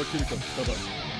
けるかただ。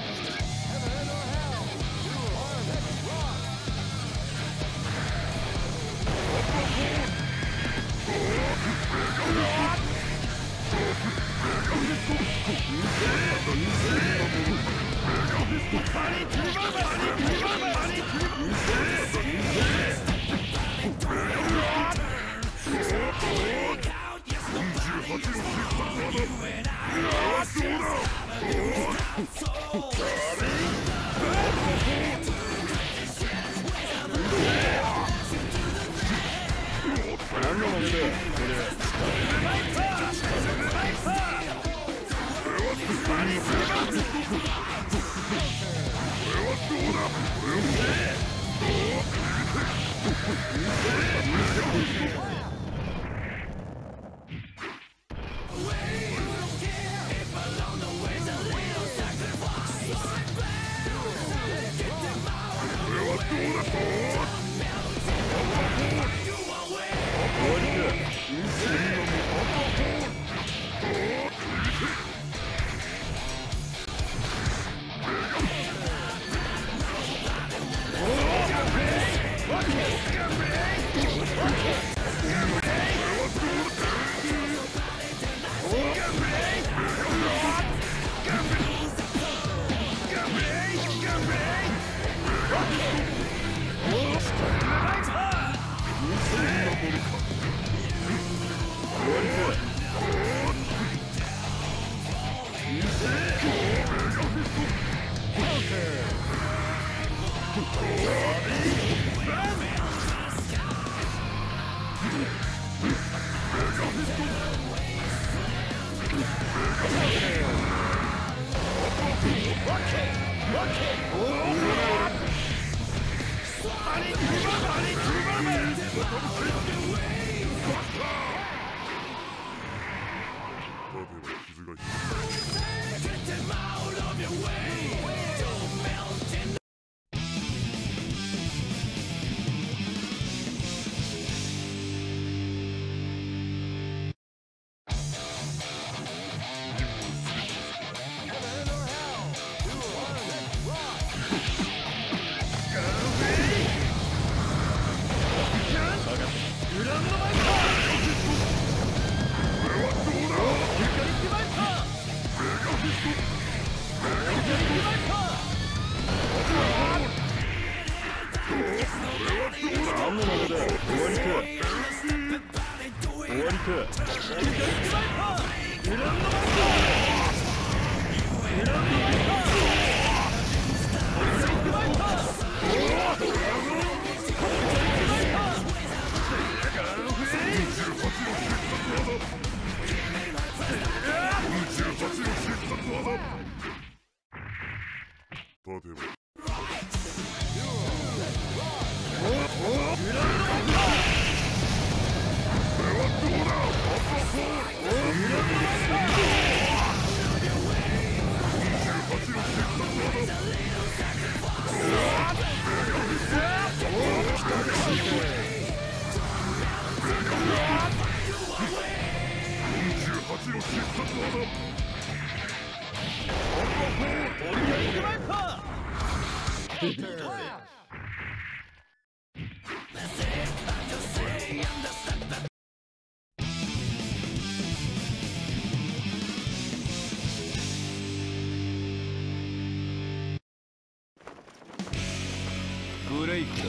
ブレイクだ。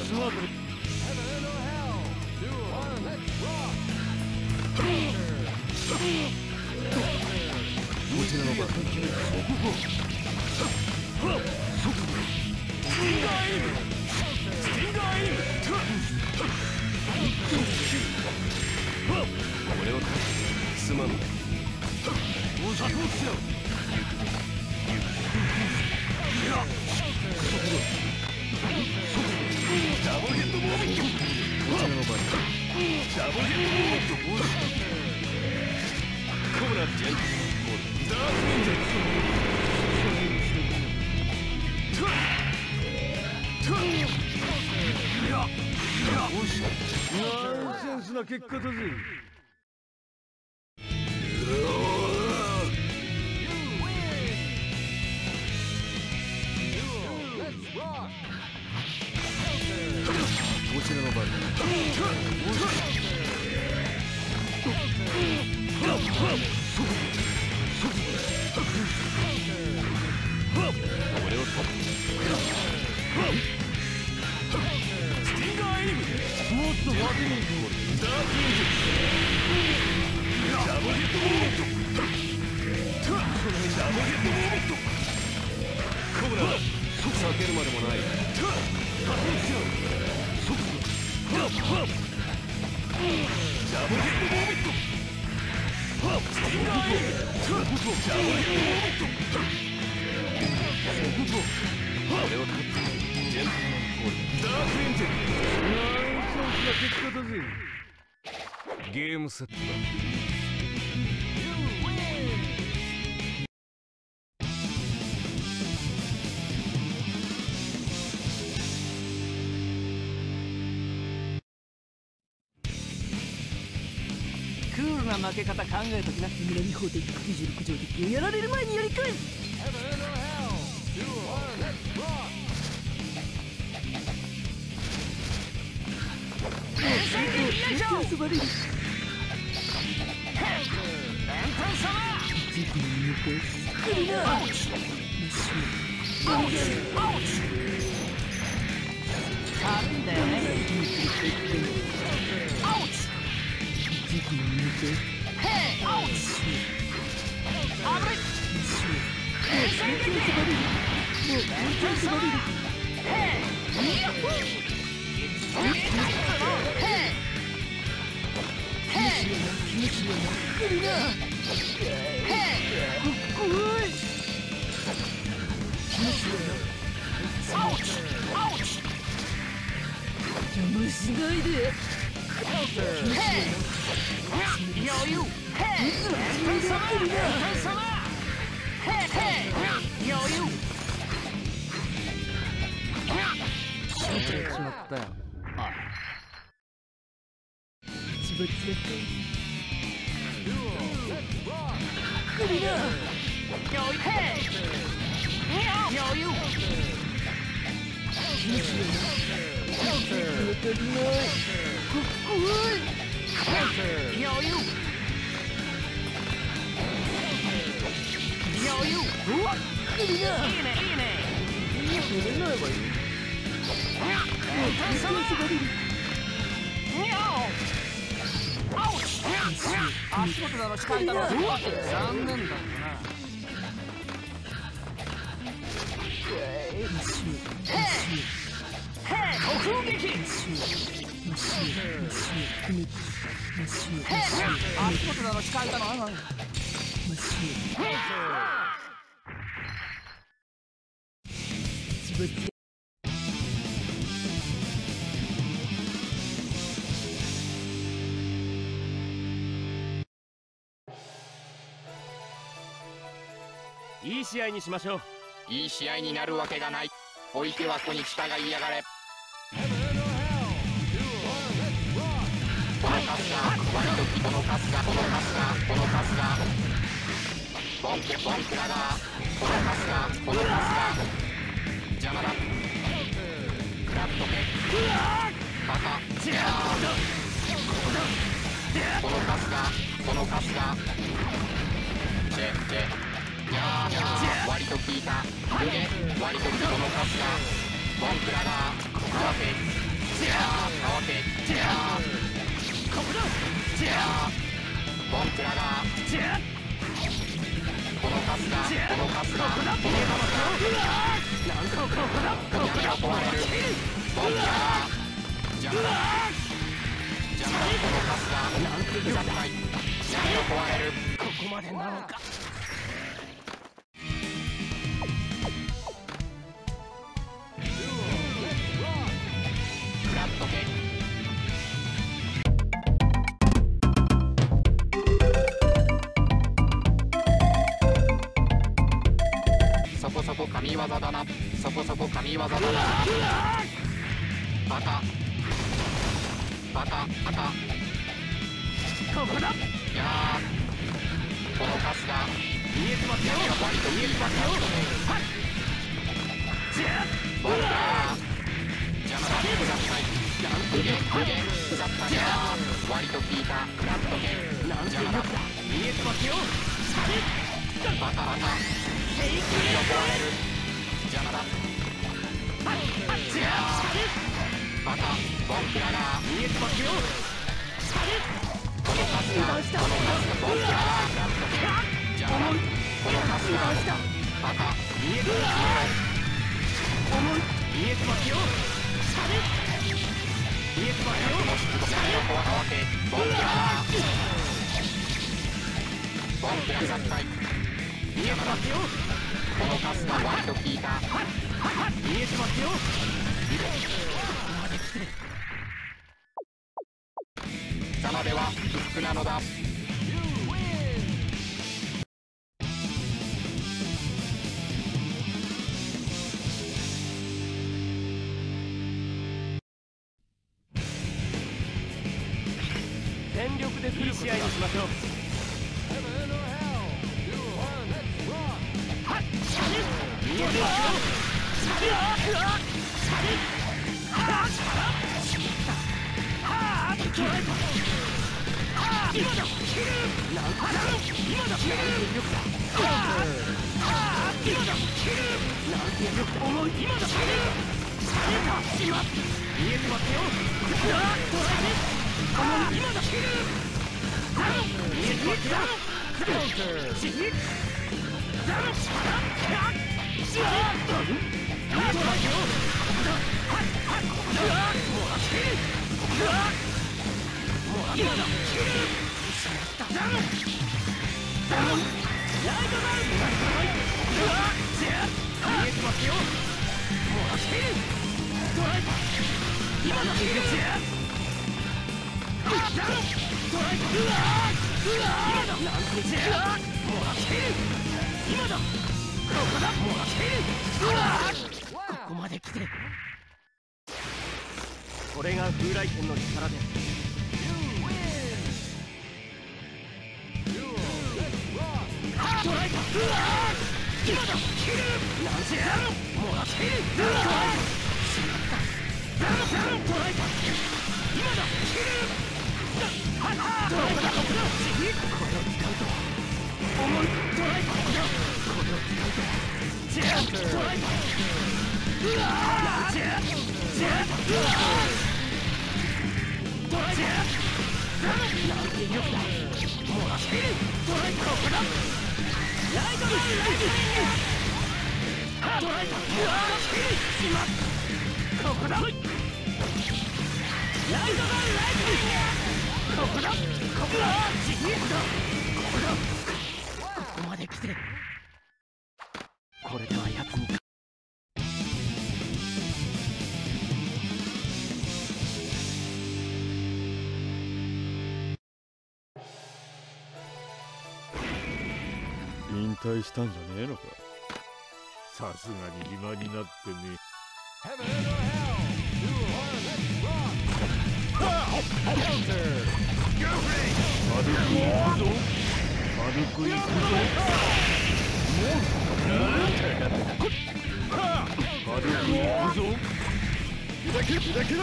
こちらの番決めた。俺はすまん。ダブルヘッドモービング。こちらの番ダブルヘッドモービング。コブラジェンダークレンジャー。ナンセンスな結果だぜ。 こちらの番だ。俺をスティンガーエイム。もっと派手にいこう。ダークエンジン。ダブルヘッドモーメント。ダブルヘッドモーメント。コブラ避けるまでもない。ダブルヘッドモーメント。スティンガーエイム。ダブルヘッドモーメント。俺を取ったジェントルマンコールダークエンジェル。チャンスな結果だぜ。ゲームセットだ。 クールな負け方考えときな。南法的96条的をやられる前にやり返す。遊ばれる。来るな。軽いんだよね。邪魔しないで。余裕。しまったよ。自分で来るな。余裕。足元だろ、視界だろ。残念だったな。突撃。足元だろ、視界だろ。 いい試合にしましょう。 いい試合になるわけがない。おいては子に従いやがれ。このカスが割ときこのカスがボンケボンクラがこのカスが邪魔だ。クラッとけバカジャーこのカスがチェ割と効いた。割とこのカスがボンクラが乾けボンクラがこのカスが壊れる。ボンクラ邪魔だこのカスがうざくない。壊れる。 ここまでなのか。 そこそこ神業だな。バカここだ。 いやこのカスが見えてますよ。 割と見えてますよ。 はい。 ボンクラ無限腐ったね。割と効いたクラフト剣。 なんて力だ。見えてますよ。 バタバタ平気で壊れる。邪魔だ。バタボンクララー。 見えてますよ。 このカスがボンクララークラフト剣。邪魔だ。このカスがバタ見えてますよ。見えてますよ。見えてますよ。 もしつこくないと合わせボンクララー。ボンクラ殺害。 見えてますよ。 このカスが割と効いた。 見えてますよ。 ザマベは不服なのだ。 全力でいい試合にしましょう。見えてますよ。ここまで来て、これが風来剣の力です。トライだ。今だ。なんせやろ。もらっている。トライだ。トライだ。今だ。トライだ。これを使うと重い。トライだ。これを使うとトライだ。うわー。トライだ。なんて力だ。もらっている。トライだ。ここだ。ライトマンライトニング。トライだ。うわー。しまった。ここだ。ライトマンライトニング。ここだ。ここだ。ここだ。ここまで来て、これでは奴に引退したんじゃねえのか。さすがに今になってね。軽くいくぞ。軽くいくぞ。軽くいくぞ。開けろ。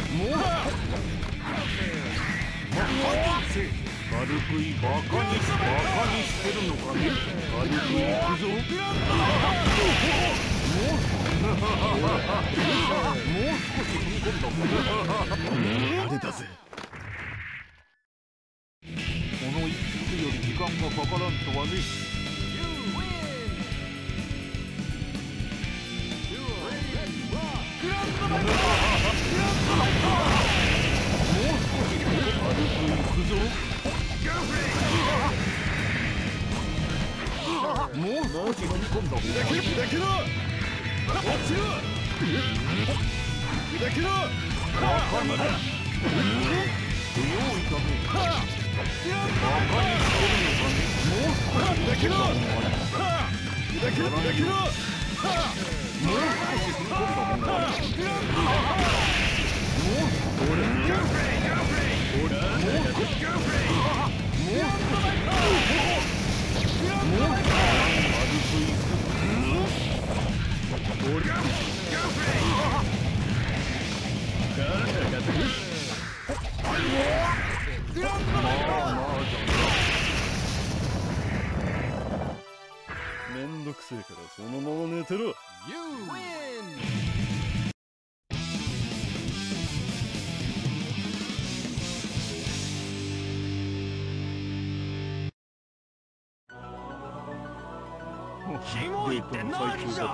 軽くいバカにしてるのかね。軽くいくぞ。もう少し踏み込んだ。あれだぜ。この一服より時間がかからんとはね。もう少し踏み込んだ。砕けろ。落ちろ。砕けろ。バカにだ。不用意だね。バカにしてるのかね。もう少し砕けろ。砕けろ。もう少し踏み込んだもんだ。めんどくせえからそのまま寝てろ。 キモいって何じゃ。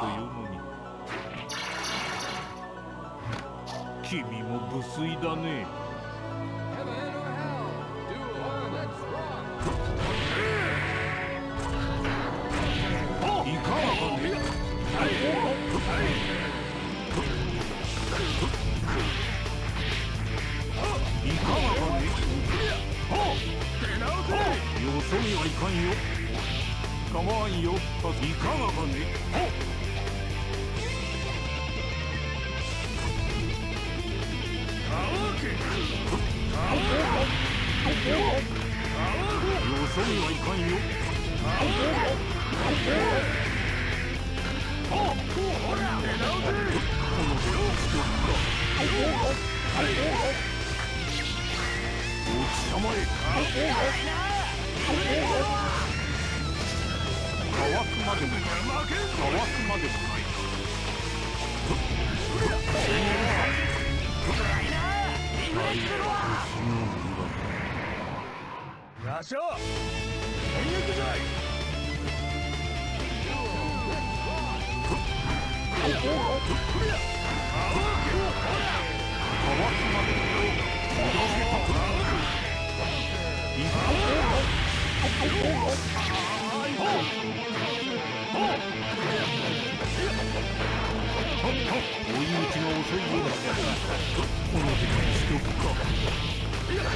君も無粋だね。いかがかね。いかがかね。よそにはいかんよ。構わんよ。いかがかね。よそにはいかんよ。ほら、出直せ。この手をつくか。落ちたまえ。乾くまでもない。 よっしゃ。全力じゃい。 追い打ちが遅いようだ。この時間にしとくか。追い打ち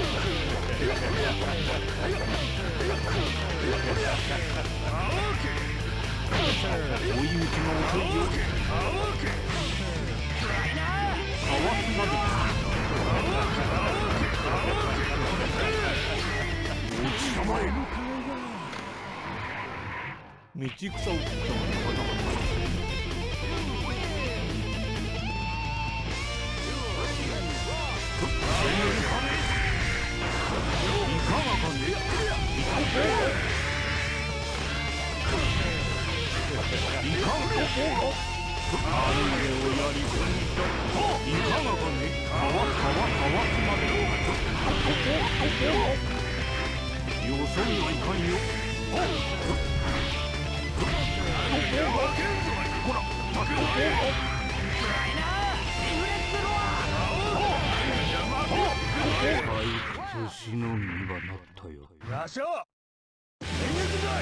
が遅いよ。かわすまで落ちたまえ。道草を食ったのによそにはいかんよ。ほら、退屈しの身はなったよ。 よっしゃ。全力じゃい。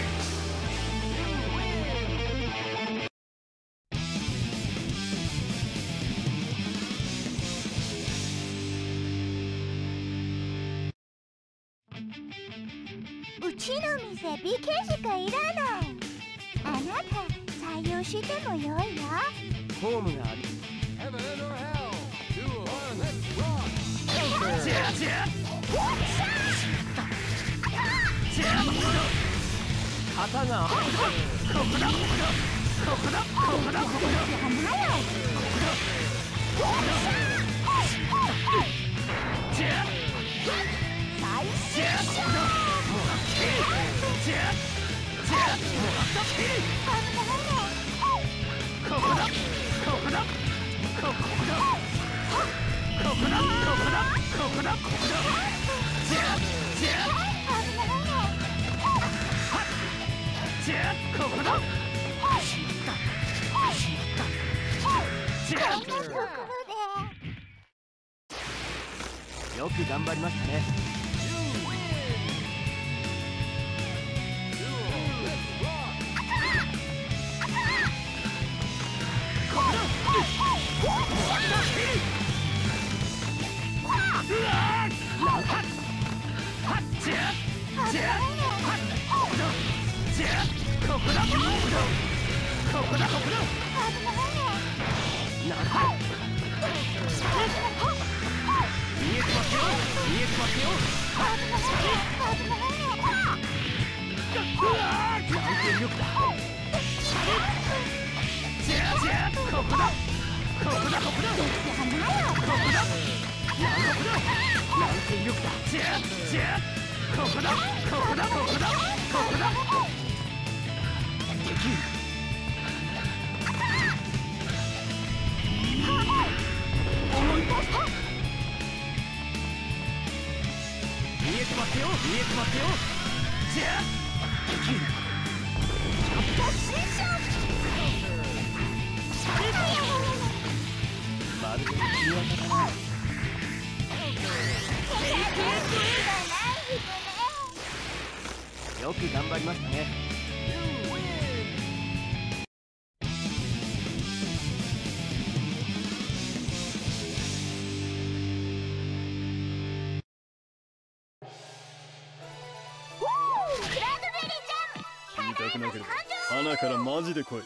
うちの店美形しかいらない。あなた採用してもよいわ。 ホームがあり。旗が。ここだ。 よく頑張りましたね。よく頑張りましたね。 聞いたくなければ花からマジで来い。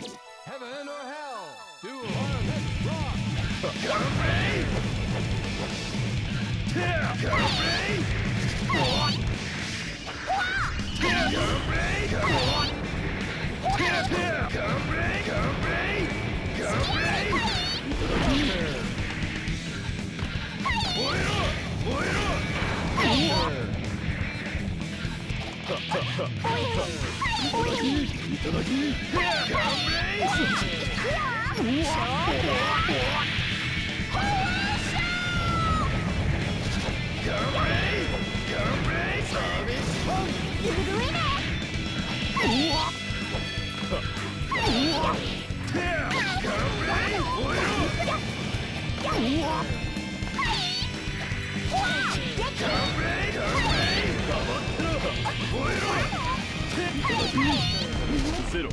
ゼロ。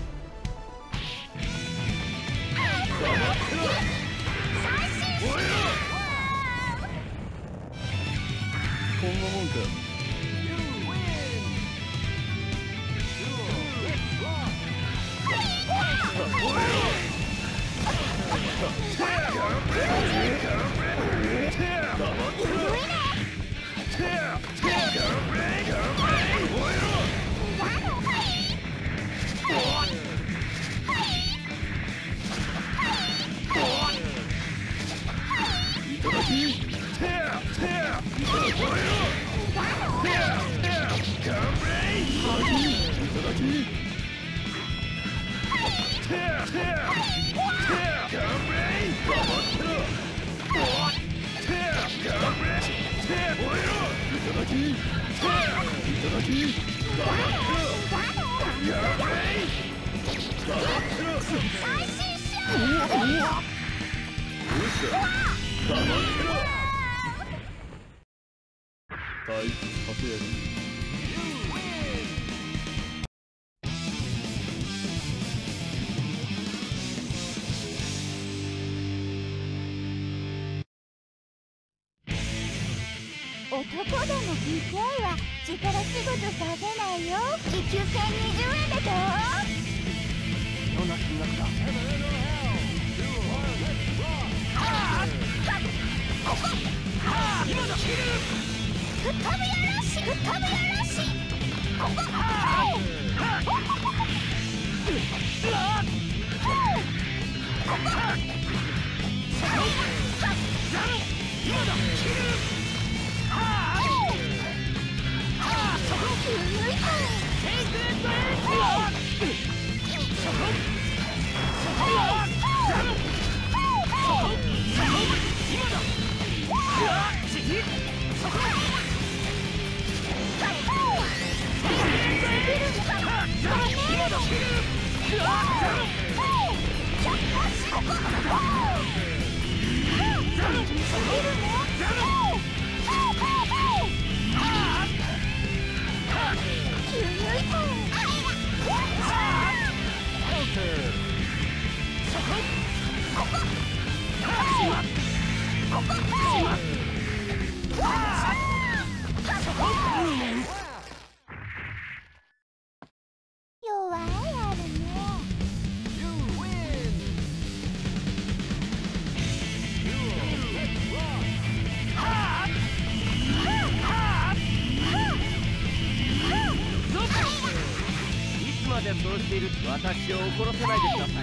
こんなもんか。 男でも PK は力仕事させないよ。時給1020円でしょ。 そんな金額だ。今だ。 吹っ飛ぶよろし、吹っ飛ぶよろし。ここ。 今だ。 弱いあるね。 いつまでそうしている私を怒らせないでください。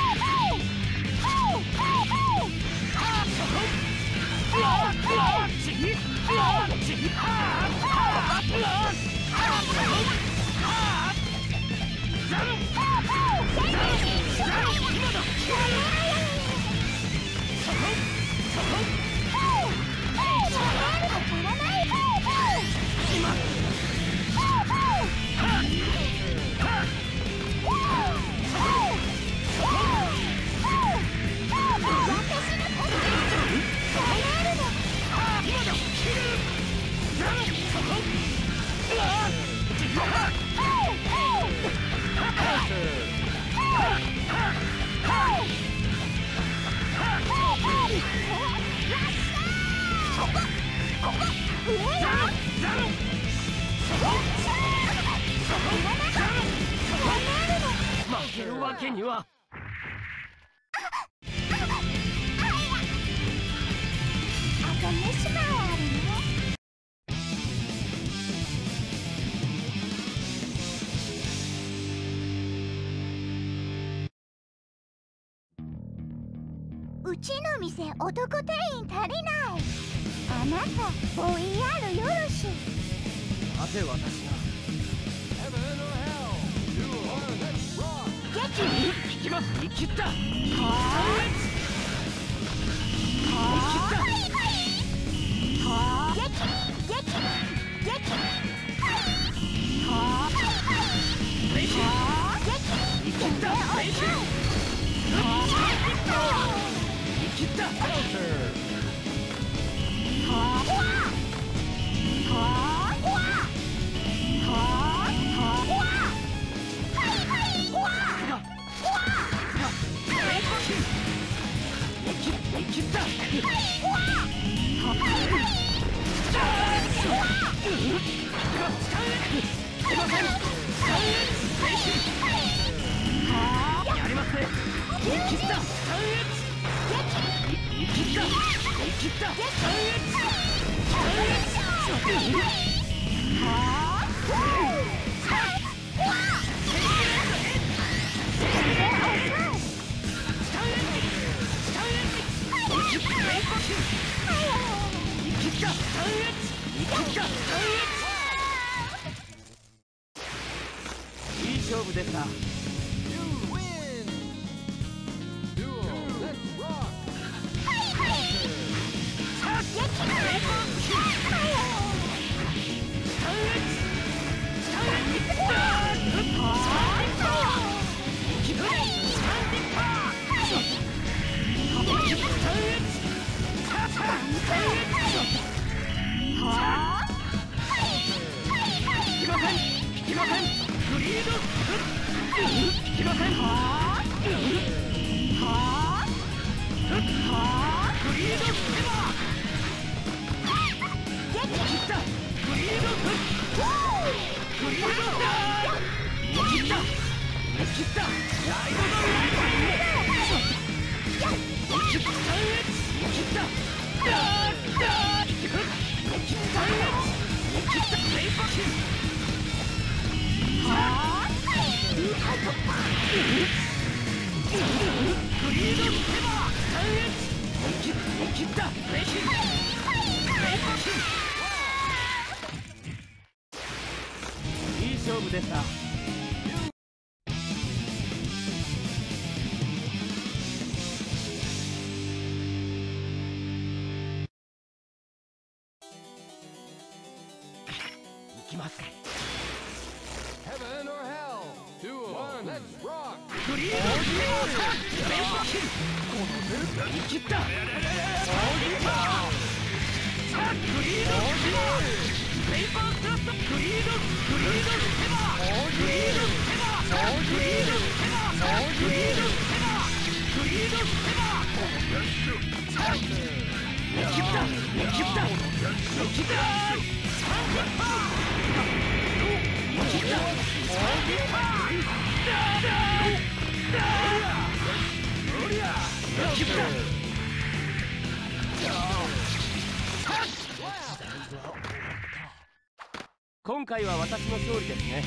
負けるわけには。 あと飯もあるね。うちの店男店員足りない。あなたボイヤルよろし。 なぜ私が。引きます。生きった。いい勝負でした。いい勝負でした。いきます。クリード今回は私の勝利ですね。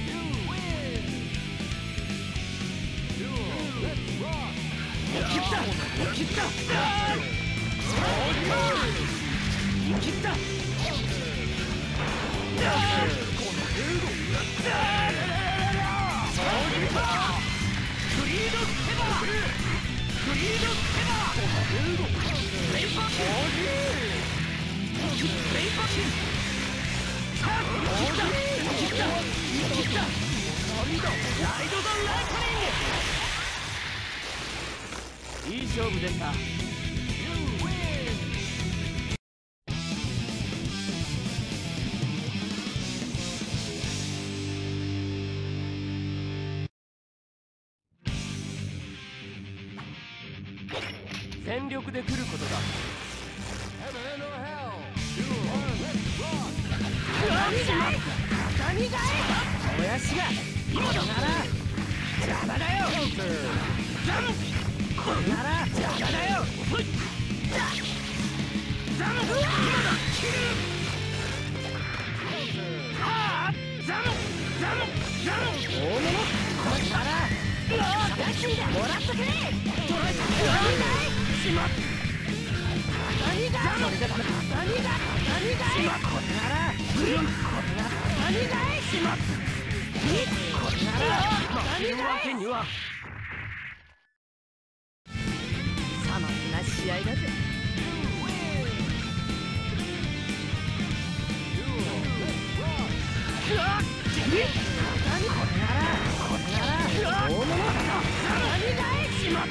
いい勝負でした。全力で来ることだ。もやしが今なら邪魔だよ。これなら邪魔だよ。ザム今だ切る。はあザムザムザム大物これならもらっとけ。取られた。しまっ何がそれでダメだ。何がしまっこれならこれなら何がしまっこれなら負けるわけには。さまつな試合だぜ。これなら大物何がしまっ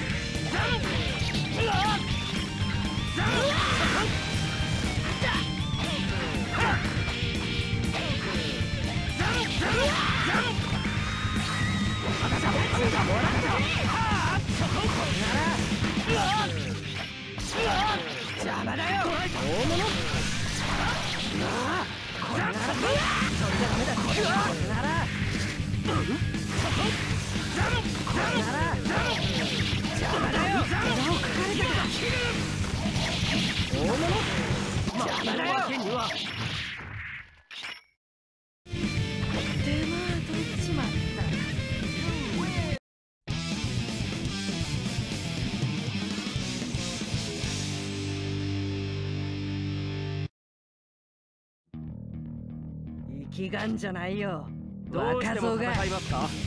邪魔だよ。大物これならそれじゃダメだ。これならこれなら邪魔だよ。枝をかかれた。大物邪魔だよ。わけには手間取っちまった。気がんじゃないよ。どうしても戦いますか。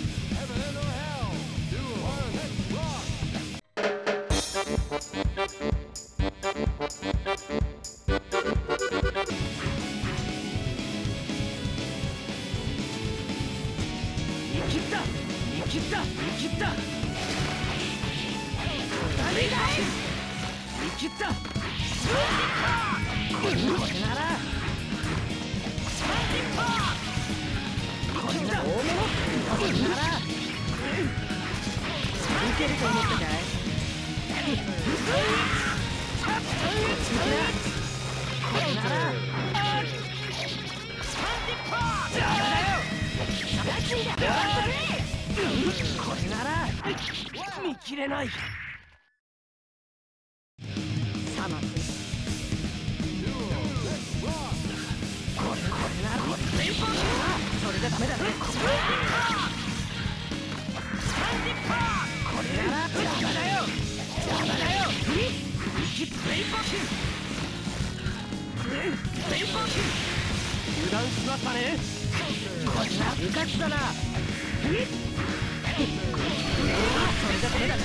見切った見切った見切った。何がい見切った。これならこれなら大物これならいけると思ったかい。これならこれなら見切れない。さまこれならこれそれじゃダメだね。これなら邪魔だよ。邪魔だよ。油断しましたね。これな部活だな。それじゃダメだね。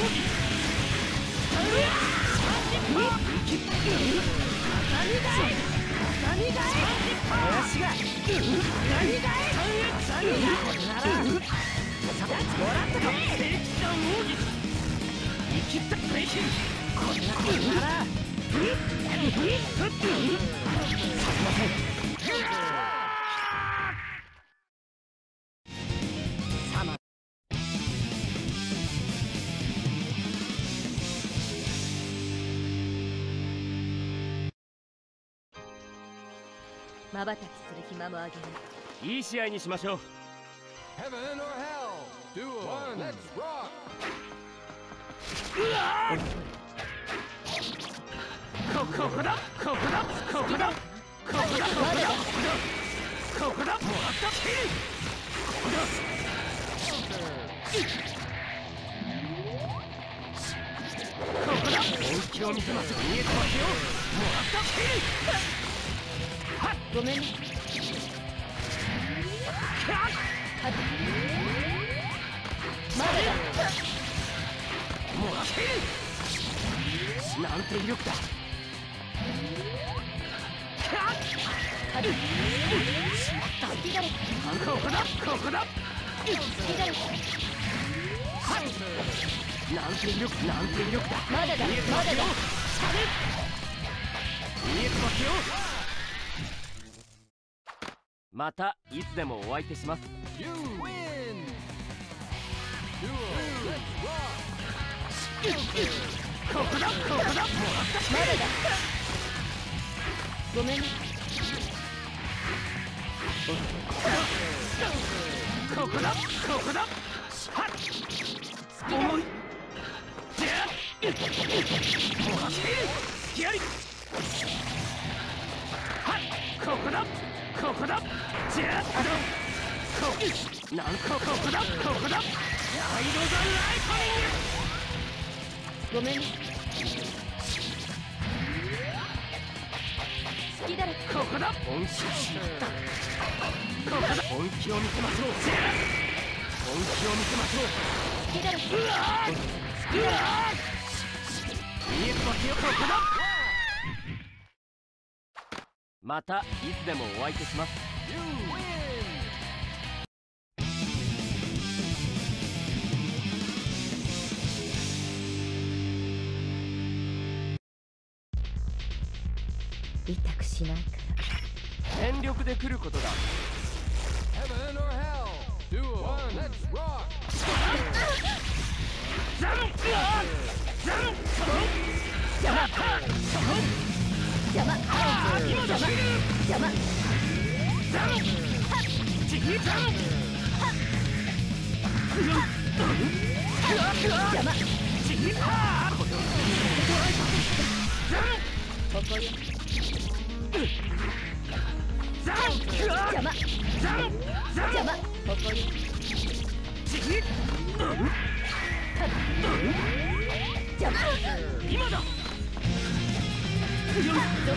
何がい私が何がいこれならもらったか。聖騎士王子生きったプレイシンこれならすいません。さままばたきする暇もあげる。 いい試合にしましょう。 Heaven or hell. Duel. One. Let's rock. ここだここだここだここだここだここだもらったキルここだここだ本気を見せます。見えてますよ。もらったキルはっごめんね。まだだ。 もらっている。なんて威力だ。しまった。ここだここだ。なんて威力なんて威力だ。 まだだ。 見えてますよ。見えてますよ。またいつでもお相手します。 You win. Duel. Let's rock. ここだここだもらった。 まだだ。ごめんね。 ここだここだ。はっ重い。じゃあもらっている。やりはっここだここだ。じゃあなんここだここだ。ライドザライトニング。 ごめんね。好きだろ。 ここだ本気をしまった。ここだ本気を見せましょう。本気を見せましょう。 好きだろ。 うわーうわー見えてますよ。ここだ。またいつでもお相手します。 You win. 痛くしないから。 全力で来ることだ。 Heaven or hell. Duel. One. Let's rock. ザンザン邪魔。邪魔。 今だ。 邪魔。 ザンジギザン邪魔。 ジギハーザンここよ。 ザン邪魔。 ザンザン邪魔。ここよ。 ジギ邪魔。 今だ。 どこ。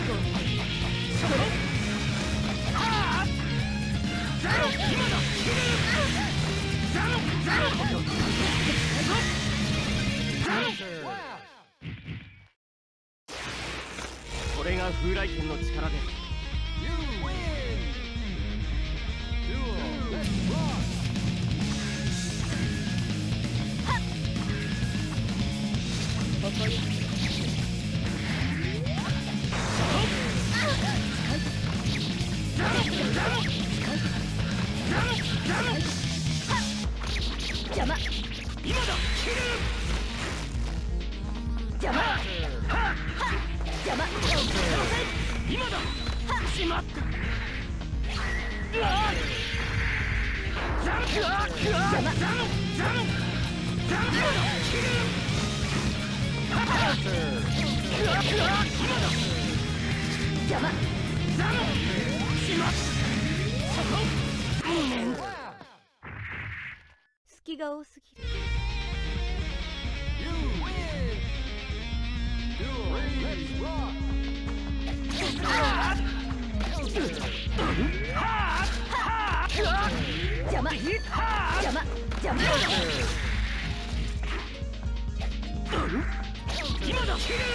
はあザン今だ。ザンザンこれが風来剣の力です。 You win. Duel. Let's rock. ここよ。邪魔。 今だ。 邪魔。邪魔。 今だ。しまった。うわザンザンザンザンザン邪魔。 ザンしまった。 隙が多すぎる。 You win. Duel. Let's rock. 邪魔。邪魔。邪魔。 今だ。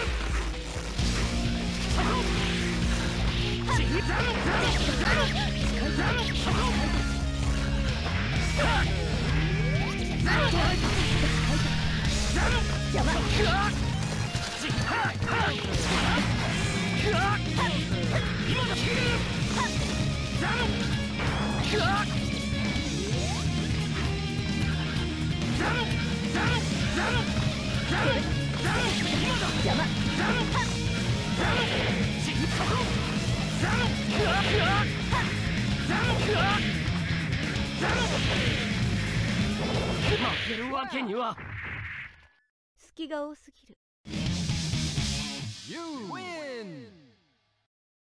邪魔。邪魔。 ザン負けるわけには。 隙が多すぎる。 You win!